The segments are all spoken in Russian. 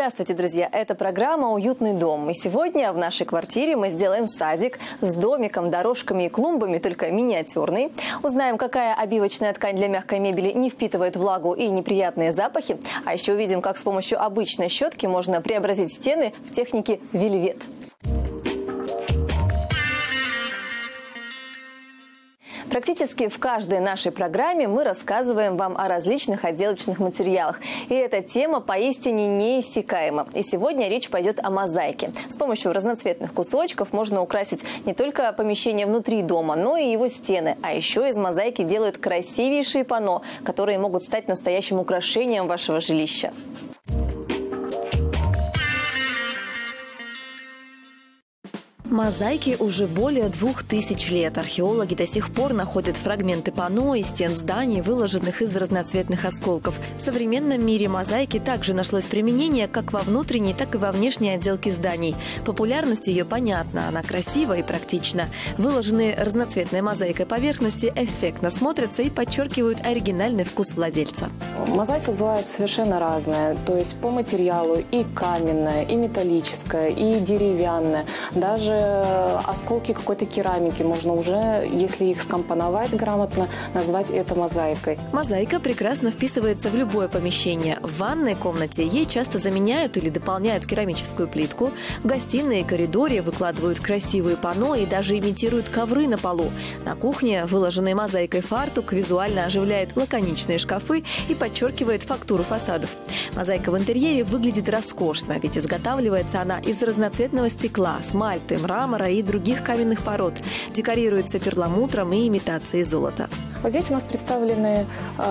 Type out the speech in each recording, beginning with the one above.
Здравствуйте, друзья! Это программа «Уютный дом». И сегодня в нашей квартире мы сделаем садик с домиком, дорожками и клумбами, только миниатюрный. Узнаем, какая обивочная ткань для мягкой мебели не впитывает влагу и неприятные запахи. А еще увидим, как с помощью обычной щетки можно преобразить стены в технике вельвет. Практически в каждой нашей программе мы рассказываем вам о различных отделочных материалах. И эта тема поистине неиссякаема. И сегодня речь пойдет о мозаике. С помощью разноцветных кусочков можно украсить не только помещение внутри дома, но и его стены. А еще из мозаики делают красивейшие панно, которые могут стать настоящим украшением вашего жилища. Мозаике уже более 2000 лет. Археологи до сих пор находят фрагменты панно и стен зданий, выложенных из разноцветных осколков. В современном мире мозаики также нашлось применение как во внутренней, так и во внешней отделке зданий. Популярность ее понятна, она красива и практична. Выложенные разноцветной мозаикой поверхности эффектно смотрятся и подчеркивают оригинальный вкус владельца. Мозаика бывает совершенно разная, то есть по материалу и каменная, и металлическая, и деревянная, даже осколки какой-то керамики можно уже, если их скомпоновать грамотно, назвать это мозаикой. Мозаика прекрасно вписывается в любое помещение. В ванной комнате ей часто заменяют или дополняют керамическую плитку. В гостиной и коридоре выкладывают красивые панно и даже имитируют ковры на полу. На кухне выложенный мозаикой фартук визуально оживляет лаконичные шкафы и подчеркивает фактуру фасадов. Мозаика в интерьере выглядит роскошно, ведь изготавливается она из разноцветного стекла, смальты, мрамора и других каменных пород. Декорируется перламутром и имитацией золота. Вот здесь у нас представлены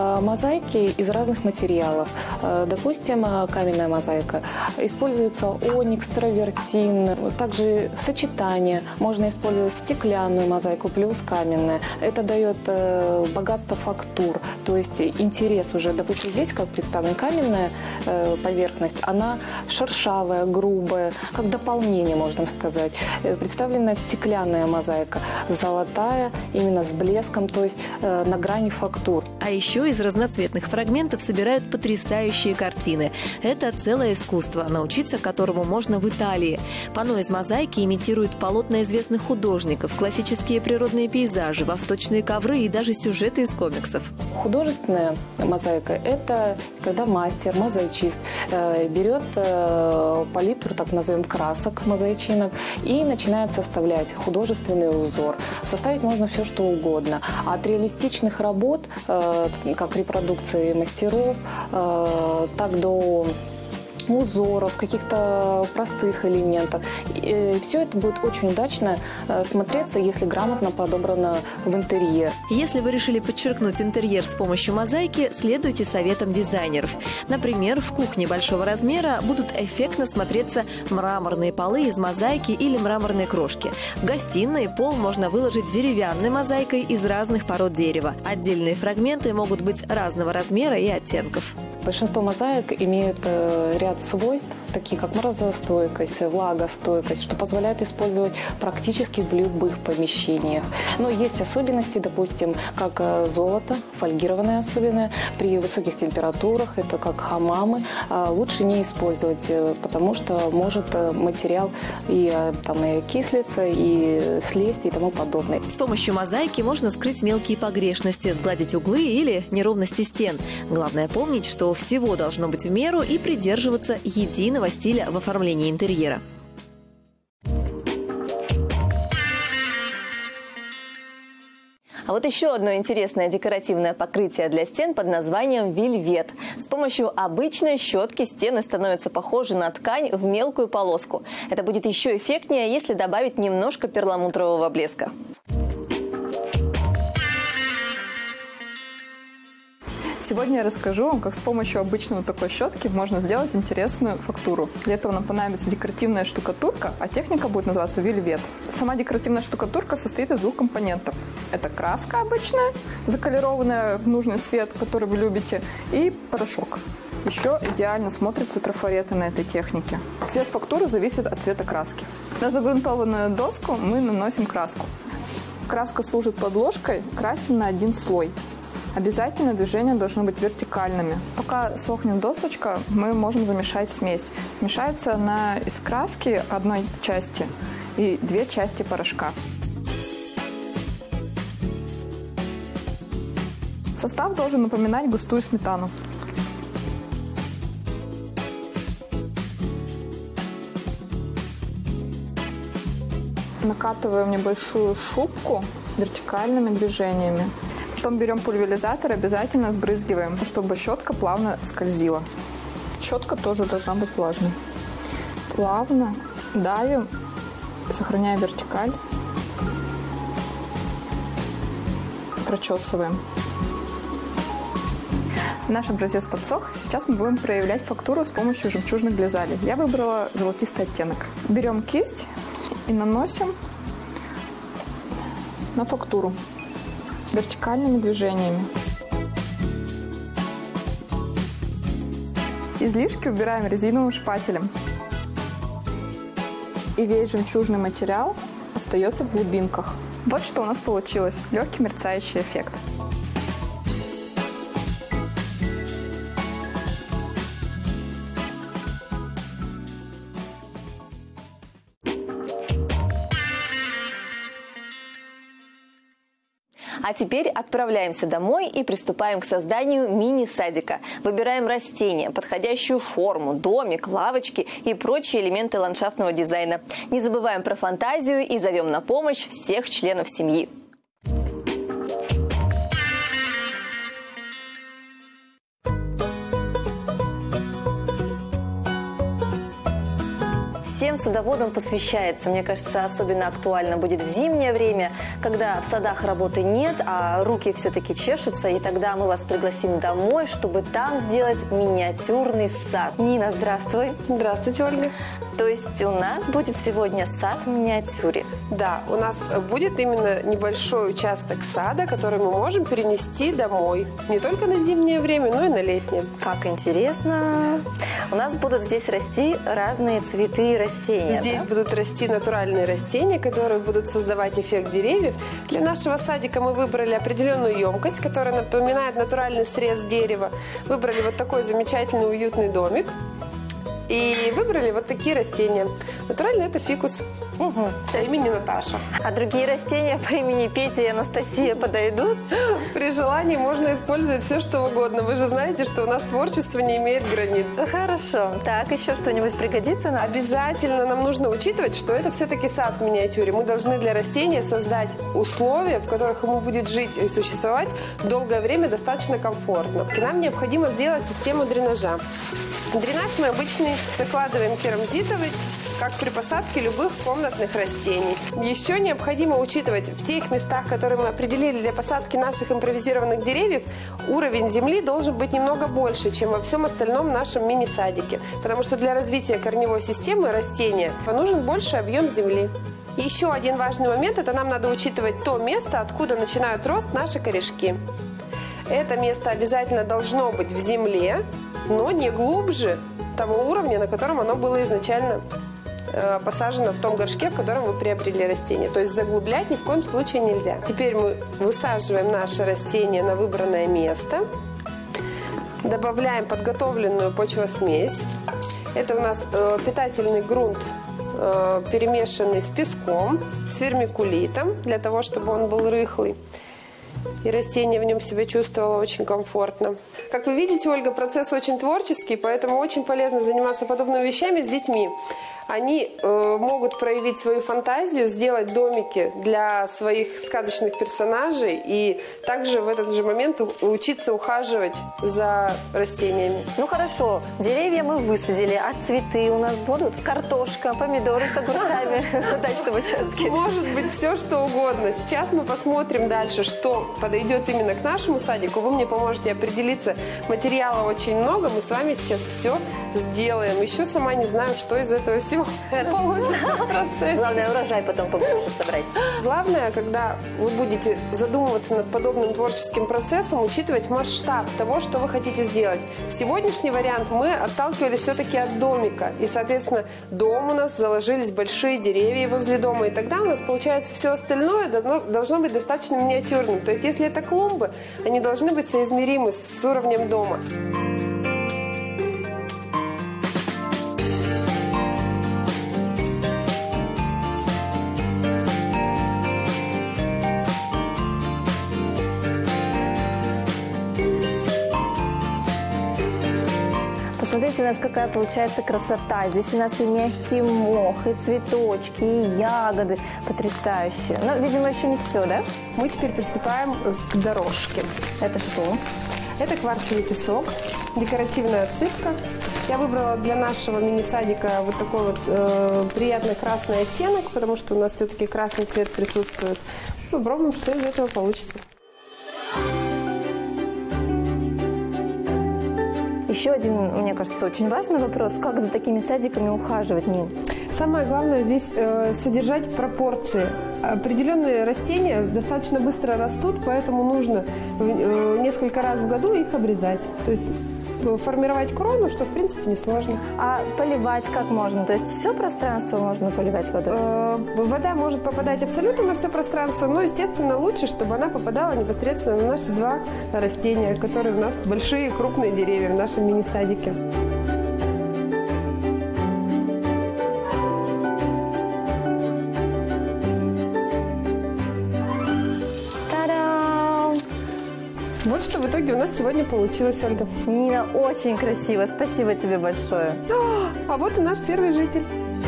мозаики из разных материалов. Допустим, каменная мозаика. Используется оникс, травертин, также сочетание. Можно использовать стеклянную мозаику плюс каменная. Это дает богатство фактур, то есть интерес уже. Допустим, здесь, как представлена каменная поверхность, она шершавая, грубая, как дополнение, можно сказать. Представлена стеклянная мозаика, золотая, именно с блеском, то есть на грани фактур. А еще из разноцветных фрагментов собирают потрясающие картины. Это целое искусство, научиться которому можно в Италии. Панно из мозаики имитируют полотна известных художников, классические природные пейзажи, восточные ковры и даже сюжеты из комиксов. Художественная мозаика – это когда мастер, мозаичист берет палитру, так назовем, красок мозаичинок и начинает составлять художественный узор. Составить можно все, что угодно. От реалистичных работ, как репродукции мастеров, так до узоров, каких-то простых элементов. И все это будет очень удачно смотреться, если грамотно подобрано в интерьер. Если вы решили подчеркнуть интерьер с помощью мозаики, следуйте советам дизайнеров. Например, в кухне большого размера будут эффектно смотреться мраморные полы из мозаики или мраморной крошки. В гостиной пол можно выложить деревянной мозаикой из разных пород дерева. Отдельные фрагменты могут быть разного размера и оттенков. Большинство мозаик имеют ряд свойств, такие как морозостойкость, влагостойкость, что позволяет использовать практически в любых помещениях. Но есть особенности, допустим, как золото, фольгированное особенно, при высоких температурах, это как хамамы, лучше не использовать, потому что может материал и кислиться, и слезть и тому подобное. С помощью мозаики можно скрыть мелкие погрешности, сгладить углы или неровности стен. Главное помнить, что всего должно быть в меру и придерживаться единого стиля в оформлении интерьера. А вот еще одно интересное декоративное покрытие для стен под названием вельвет. С помощью обычной щетки стены становятся похожи на ткань в мелкую полоску. Это будет еще эффектнее, если добавить немножко перламутрового блеска. Сегодня я расскажу вам, как с помощью обычной такой щетки можно сделать интересную фактуру. Для этого нам понадобится декоративная штукатурка, а техника будет называться вельвет. Сама декоративная штукатурка состоит из двух компонентов. Это краска обычная, заколированная в нужный цвет, который вы любите, и порошок. Еще идеально смотрятся трафареты на этой технике. Цвет фактуры зависит от цвета краски. На загрунтованную доску мы наносим краску. Краска служит подложкой, красим на один слой. Обязательно движения должны быть вертикальными. Пока сохнет досточка, мы можем замешать смесь. Мешается она из краски одной части и 2 части порошка. Состав должен напоминать густую сметану. Накатываем небольшую шубку вертикальными движениями. Потом берем пульверизатор, обязательно сбрызгиваем, чтобы щетка плавно скользила. Щетка тоже должна быть влажной. Плавно давим, сохраняя вертикаль. Прочесываем. Наш образец подсох. Сейчас мы будем проявлять фактуру с помощью жемчужных глизалей. Я выбрала золотистый оттенок. Берем кисть и наносим на фактуру вертикальными движениями. Излишки убираем резиновым шпателем. И весь жемчужный материал остается в глубинках. Вот что у нас получилось. Легкий мерцающий эффект. А теперь отправляемся домой и приступаем к созданию мини-садика. Выбираем растения, подходящую форму, домик, лавочки и прочие элементы ландшафтного дизайна. Не забываем про фантазию и зовем на помощь всех членов семьи. Всем садоводам посвящается. Мне кажется, особенно актуально будет в зимнее время, когда в садах работы нет, а руки все-таки чешутся. И тогда мы вас пригласим домой, чтобы там сделать миниатюрный сад. Нина, здравствуй. Здравствуйте, Ольга. То есть у нас будет сегодня сад в миниатюре? Да, у нас будет именно небольшой участок сада, который мы можем перенести домой. Не только на зимнее время, но и на летнее. Как интересно. У нас будут здесь расти разные цветы и растения. Здесь будут расти натуральные растения, которые будут создавать эффект деревьев. Для нашего садика мы выбрали определенную емкость, которая напоминает натуральный срез дерева. Выбрали вот такой замечательный уютный домик. И выбрали вот такие растения. Натурально это фикус. По имени Наташа. А другие растения по имени Петя и Анастасия подойдут? При желании можно использовать все, что угодно. Вы же знаете, что у нас творчество не имеет границ. Хорошо. Так, еще что-нибудь пригодится нам? Обязательно нам нужно учитывать, что это все-таки сад в миниатюре. Мы должны для растения создать условия, в которых ему будет жить и существовать долгое время достаточно комфортно. И нам необходимо сделать систему дренажа. Дренаж мы обычный закладываем керамзитовый, как при посадке любых комнатных растений. Еще необходимо учитывать в тех местах, которые мы определили для посадки наших импровизированных деревьев, уровень земли должен быть немного больше, чем во всем остальном нашем мини-садике, потому что для развития корневой системы растения нужен больший объем земли. Еще один важный момент – это нам надо учитывать то место, откуда начинают рост наши корешки. Это место обязательно должно быть в земле, но не глубже того уровня, на котором оно было изначально посажено в том горшке, в котором вы приобрели растение. То есть заглублять ни в коем случае нельзя. Теперь мы высаживаем наше растение на выбранное место. Добавляем подготовленную почвосмесь. Это у нас питательный грунт, перемешанный с песком, с вермикулитом, для того, чтобы он был рыхлый. И растение в нем себя чувствовало очень комфортно. Как вы видите, Ольга, процесс очень творческий, поэтому очень полезно заниматься подобными вещами с детьми. Они могут проявить свою фантазию, сделать домики для своих сказочных персонажей и также в этот же момент учиться ухаживать за растениями. Ну хорошо, деревья мы высадили, а цветы у нас будут? Картошка, помидоры с огурцами в дачном участке? Может быть, все что угодно. Сейчас мы посмотрим дальше, что подойдет именно к нашему садику. Вы мне поможете определиться. Материала очень много, мы с вами сейчас все сделаем. Еще сама не знаю, что из этого всего все получится в процессе. Главное, урожай потом побольше собрать. Главное, когда вы будете задумываться над подобным творческим процессом, учитывать масштаб того, что вы хотите сделать. Сегодняшний вариант мы отталкивались все-таки от домика. И, соответственно, дом у нас заложились большие деревья возле дома. И тогда у нас, получается, все остальное должно быть достаточно миниатюрным. То есть, если это клумбы, они должны быть соизмеримы с уровнем дома. Смотрите, у нас какая получается красота. Здесь у нас и мягкий мох, и цветочки, и ягоды. Потрясающе. Но, видимо, еще не все, да? Мы теперь приступаем к дорожке. Это что? Это кварцевый песок, декоративная отсыпка. Я выбрала для нашего мини-садика вот такой вот приятный красный оттенок, потому что у нас все-таки красный цвет присутствует. Попробуем, что из этого получится. Еще один, мне кажется, очень важный вопрос. Как за такими садиками ухаживать? Самое главное здесь содержать пропорции. Определенные растения достаточно быстро растут, поэтому нужно несколько раз в году их обрезать. То есть формировать крону, что в принципе несложно. А поливать как можно? То есть все пространство можно поливать водой? Вода может попадать абсолютно на все пространство, но, естественно, лучше, чтобы она попадала непосредственно на наши два растения, которые у нас большие крупные деревья в нашем мини-садике. Вот что в итоге у нас сегодня получилось, Ольга. Нина, очень красиво. Спасибо тебе большое. А вот и наш первый житель.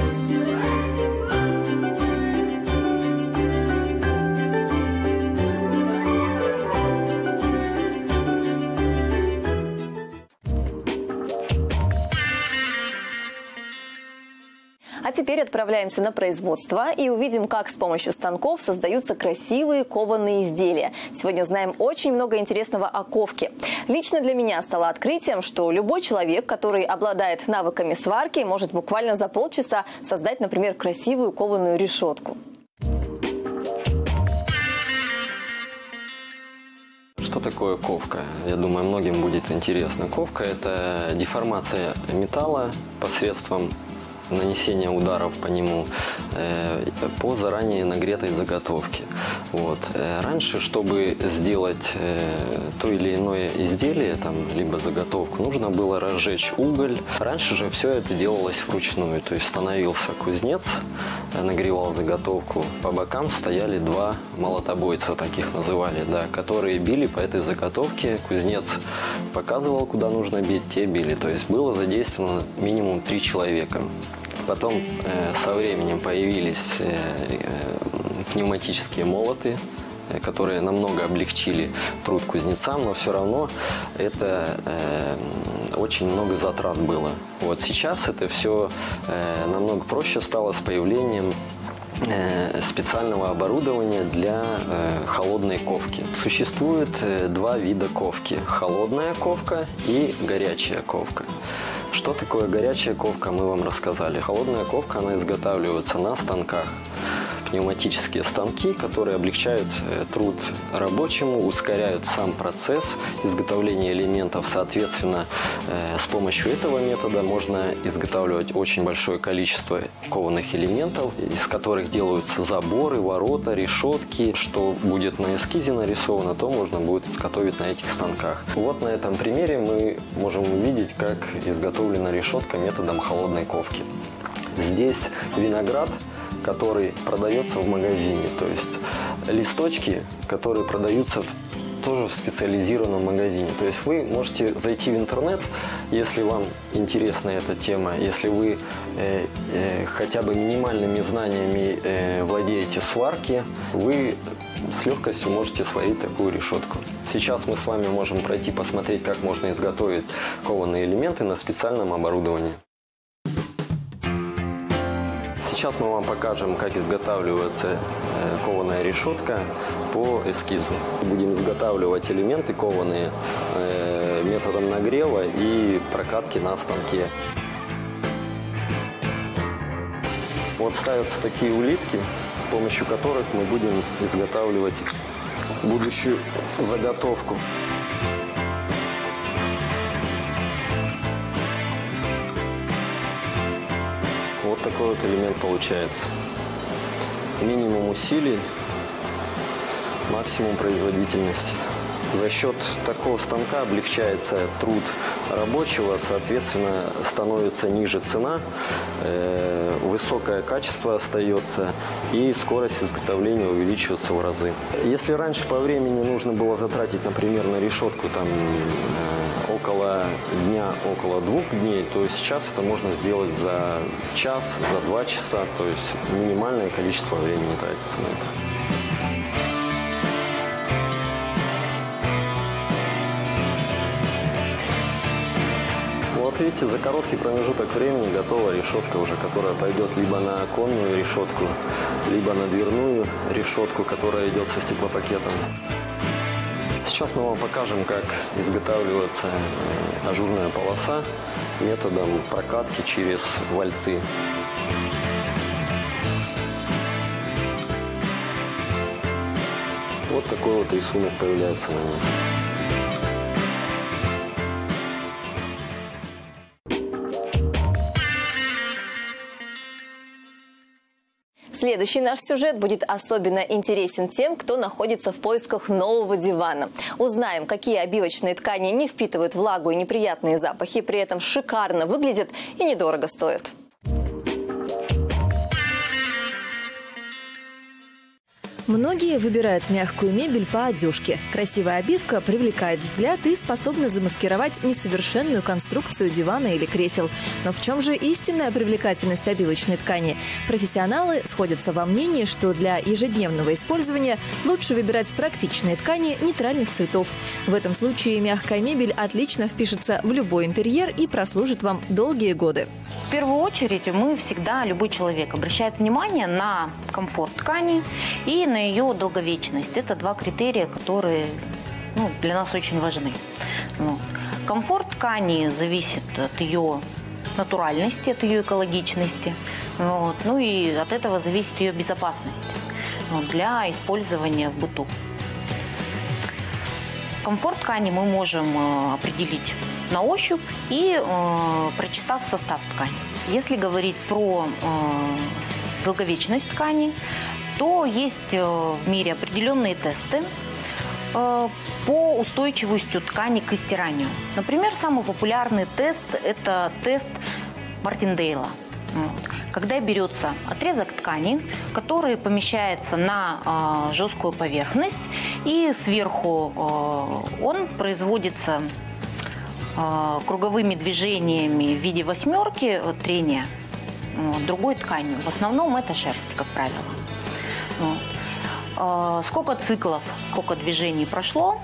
А теперь отправляемся на производство и увидим, как с помощью станков создаются красивые кованые изделия. Сегодня узнаем очень много интересного о ковке. Лично для меня стало открытием, что любой человек, который обладает навыками сварки, может буквально за полчаса создать, например, красивую кованую решетку. Что такое ковка? Я думаю, многим будет интересно. Ковка – это деформация металла посредством нанесения ударов по нему по заранее нагретой заготовке. Вот. Раньше, чтобы сделать то или иное изделие, либо заготовку, нужно было разжечь уголь. Раньше же все это делалось вручную. То есть становился кузнец, нагревал заготовку. По бокам стояли два молотобойца, таких называли, да, которые били по этой заготовке. Кузнец показывал, куда нужно бить, те били. То есть было задействовано минимум 3 человека. Потом со временем появились пневматические молоты, которые намного облегчили труд кузнецам, но все равно это очень много затрат было. Вот сейчас это все намного проще стало с появлением специального оборудования для холодной ковки. Существует 2 вида ковки – холодная ковка и горячая ковка. Что такое горячая ковка, мы вам рассказали. Холодная ковка, она изготавливается на станках. Пневматические станки, которые облегчают труд рабочему, ускоряют сам процесс изготовления элементов. Соответственно, с помощью этого метода можно изготавливать очень большое количество кованых элементов, из которых делаются заборы, ворота, решетки. Что будет на эскизе нарисовано, то можно будет изготовить на этих станках. Вот на этом примере мы можем увидеть, как изготовлена решетка методом холодной ковки. Здесь виноград, который продается в магазине, то есть листочки, которые продаются тоже в специализированном магазине. То есть вы можете зайти в интернет, если вам интересна эта тема, если вы хотя бы минимальными знаниями владеете сварки, вы с легкостью можете сварить такую решетку. Сейчас мы с вами можем пройти посмотреть, как можно изготовить кованые элементы на специальном оборудовании. Сейчас мы вам покажем, как изготавливается кованая решетка по эскизу. Будем изготавливать элементы кованые методом нагрева и прокатки на станке. Вот ставятся такие улитки, с помощью которых мы будем изготавливать будущую заготовку. Вот такой вот элемент получается. Минимум усилий, максимум производительности. За счет такого станка облегчается труд рабочего, соответственно, становится ниже цена, высокое качество остается и скорость изготовления увеличивается в разы. Если раньше по времени нужно было затратить, например, на решетку там, около дня, около 2 дней, то сейчас это можно сделать за час, за 2 часа, то есть минимальное количество времени тратится на это. Вот видите, за короткий промежуток времени готова решетка уже, которая пойдет либо на оконную решетку, либо на дверную решетку, которая идет со стеклопакетом. Сейчас мы вам покажем, как изготавливается ажурная полоса методом прокатки через вальцы. Вот такой вот рисунок появляется на нем. Следующий наш сюжет будет особенно интересен тем, кто находится в поисках нового дивана. Узнаем, какие обивочные ткани не впитывают влагу и неприятные запахи, при этом шикарно выглядят и недорого стоят. Многие выбирают мягкую мебель по одежке. Красивая обивка привлекает взгляд и способна замаскировать несовершенную конструкцию дивана или кресел. Но в чем же истинная привлекательность обивочной ткани? Профессионалы сходятся во мнении, что для ежедневного использования лучше выбирать практичные ткани нейтральных цветов. В этом случае мягкая мебель отлично впишется в любой интерьер и прослужит вам долгие годы. В первую очередь любой человек обращает внимание на комфорт ткани и на ее долговечность. Это 2 критерия, которые для нас очень важны. Комфорт ткани зависит от ее натуральности, от ее экологичности. И от этого зависит ее безопасность для использования в быту. Комфорт ткани мы можем определить на ощупь и прочитав состав ткани. Если говорить про долговечность ткани, то есть в мире определенные тесты по устойчивости ткани к стиранию. Например, самый популярный тест – это тест Мартиндейла. Когда берется отрезок ткани, который помещается на жесткую поверхность, и сверху он производится круговыми движениями в виде 8 трения другой тканью. В основном это шерсть, как правило. Сколько циклов, сколько движений прошло,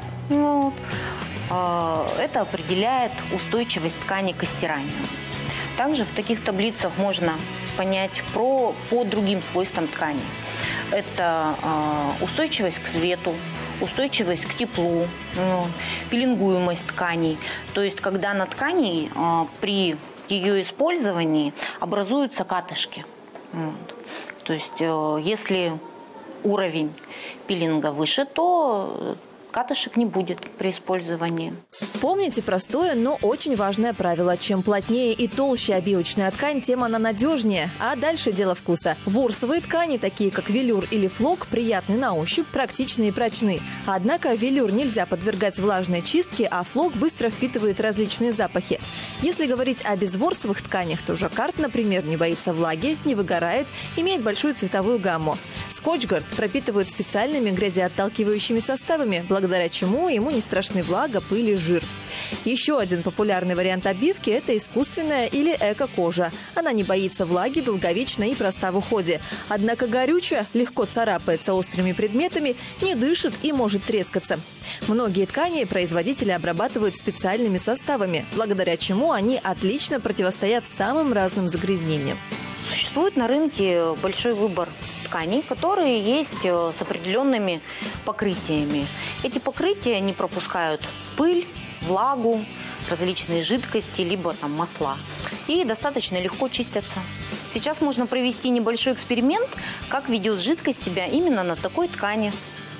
это определяет устойчивость ткани к стиранию. Также в таких таблицах можно понять по другим свойствам ткани. Это устойчивость к свету, устойчивость к теплу, пилингуемость тканей. То есть, когда на ткани при ее использовании образуются катышки. То есть, если уровень пилинга выше, то катышек не будет при использовании. Помните простое, но очень важное правило. Чем плотнее и толще обивочная ткань, тем она надежнее. А дальше дело вкуса. Ворсовые ткани, такие как велюр или флок, приятны на ощупь, практичны и прочны. Однако велюр нельзя подвергать влажной чистке, а флок быстро впитывает различные запахи. Если говорить о безворсовых тканях, то жаккард, например, не боится влаги, не выгорает, имеет большую цветовую гамму. Скотчгард пропитывают специальными грязеотталкивающими составами, благодаря чему ему не страшны влага, пыль и жир. Еще один популярный вариант обивки – это искусственная или эко-кожа. Она не боится влаги, долговечна и проста в уходе. Однако горючая, легко царапается острыми предметами, не дышит и может трескаться. Многие ткани производители обрабатывают специальными составами, благодаря чему они отлично противостоят самым разным загрязнениям. Существует на рынке большой выбор тканей, которые есть с определенными покрытиями. Эти покрытия не пропускают пыль, влагу, различные жидкости, либо масла. И достаточно легко чистятся. Сейчас можно провести небольшой эксперимент, как ведет жидкость себя именно на такой ткани.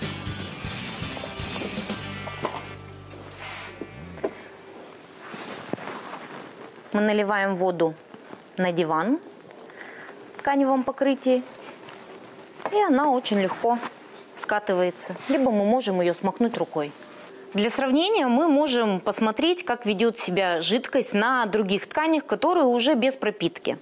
Мы наливаем воду на диван в тканевом покрытии, и она очень легко скатывается. Либо мы можем ее смакнуть рукой. Для сравнения мы можем посмотреть, как ведет себя жидкость на других тканях, которые уже без пропитки.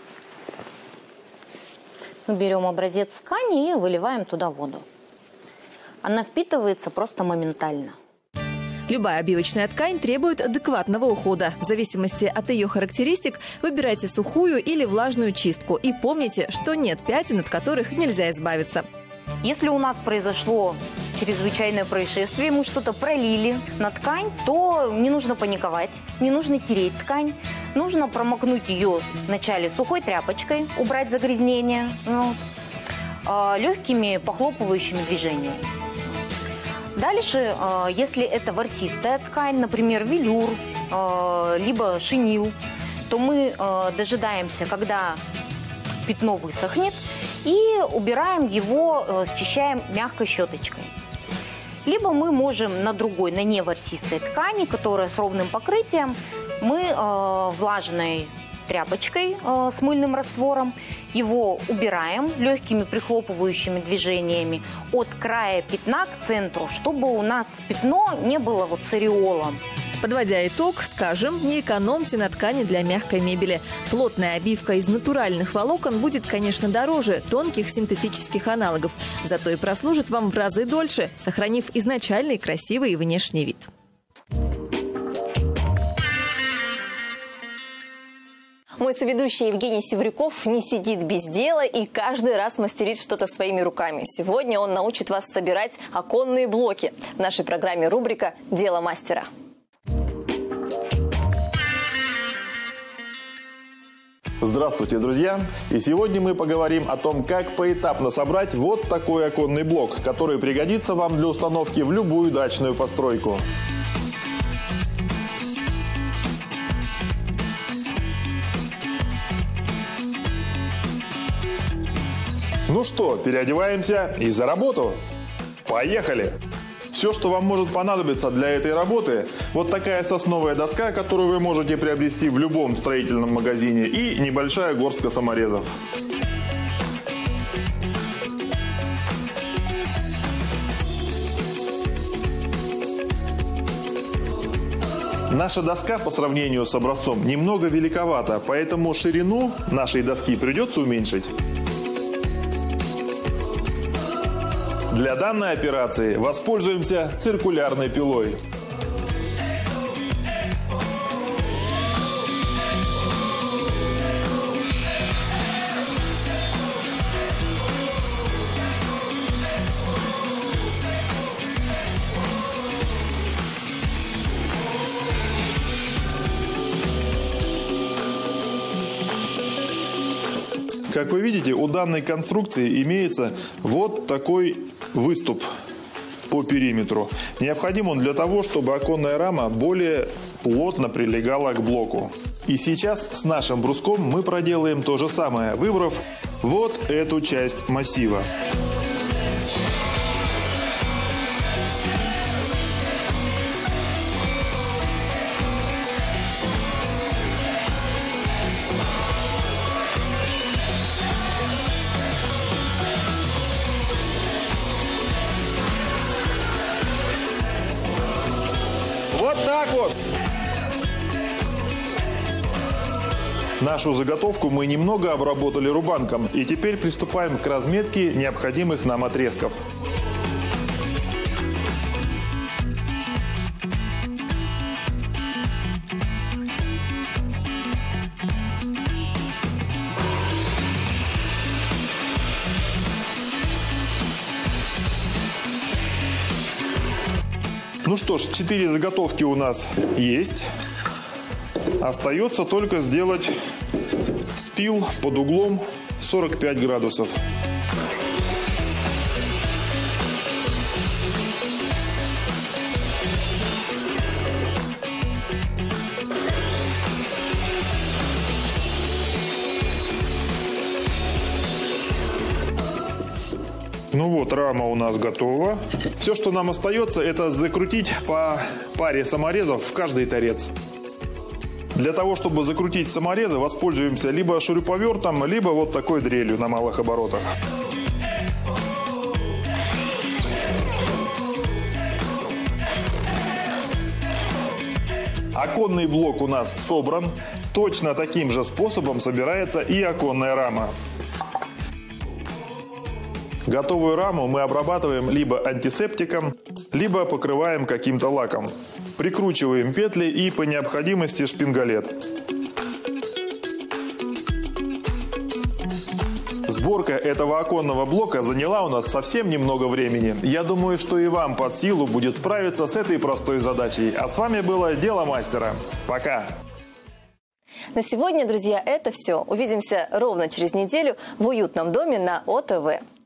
Мы берем образец ткани и выливаем туда воду. Она впитывается просто моментально. Любая обивочная ткань требует адекватного ухода. В зависимости от ее характеристик выбирайте сухую или влажную чистку. И помните, что нет пятен, от которых нельзя избавиться. Если у нас произошло чрезвычайное происшествие, мы что-то пролили на ткань, то не нужно паниковать, не нужно тереть ткань. Нужно промокнуть ее вначале сухой тряпочкой, убрать загрязнение, легкими похлопывающими движениями. Дальше, если это ворсистая ткань, например, велюр, либо шинил, то мы дожидаемся, когда пятно высохнет, и убираем его, счищаем мягкой щеточкой. Либо мы можем на другой, на неворсистой ткани, которая с ровным покрытием, мы влажной тряпочкой с мыльным раствором его убираем легкими прихлопывающими движениями от края пятна к центру, чтобы у нас пятно не было вот с ореолом. Подводя итог, скажем, не экономьте на ткани для мягкой мебели. Плотная обивка из натуральных волокон будет, конечно, дороже тонких синтетических аналогов, зато и прослужит вам в разы дольше, сохранив изначальный красивый внешний вид. Мой соведущий Евгений Севрюков не сидит без дела и каждый раз мастерит что-то своими руками. Сегодня он научит вас собирать оконные блоки. В нашей программе рубрика «Дело мастера». Здравствуйте, друзья! И сегодня мы поговорим о том, как поэтапно собрать вот такой оконный блок, который пригодится вам для установки в любую дачную постройку. Ну что, переодеваемся и за работу! Поехали! Все, что вам может понадобиться для этой работы, вот такая сосновая доска, которую вы можете приобрести в любом строительном магазине, и небольшая горстка саморезов. Наша доска по сравнению с образцом немного великовата, поэтому ширину нашей доски придется уменьшить. Для данной операции воспользуемся циркулярной пилой. Как вы видите, у данной конструкции имеется вот такой выступ по периметру. Необходим он для того, чтобы оконная рама более плотно прилегала к блоку. И сейчас с нашим бруском мы проделаем то же самое, выбрав вот эту часть массива. Вот так вот. Нашу заготовку мы немного обработали рубанком. И теперь приступаем к разметке необходимых нам отрезков. Ну что ж, 4 заготовки у нас есть. Остается только сделать спил под углом 45 градусов. Ну вот, рама у нас готова. Все, что нам остается, это закрутить по паре саморезов в каждый торец. Для того, чтобы закрутить саморезы, воспользуемся либо шуруповертом, либо вот такой дрелью на малых оборотах. Оконный блок у нас собран. Точно таким же способом собирается и оконная рама. Готовую раму мы обрабатываем либо антисептиком, либо покрываем каким-то лаком. Прикручиваем петли и по необходимости шпингалет. Сборка этого оконного блока заняла у нас совсем немного времени. Я думаю, что и вам под силу будет справиться с этой простой задачей. А с вами было Дело мастера. Пока! На сегодня, друзья, это все. Увидимся ровно через неделю в уютном доме на ОТВ.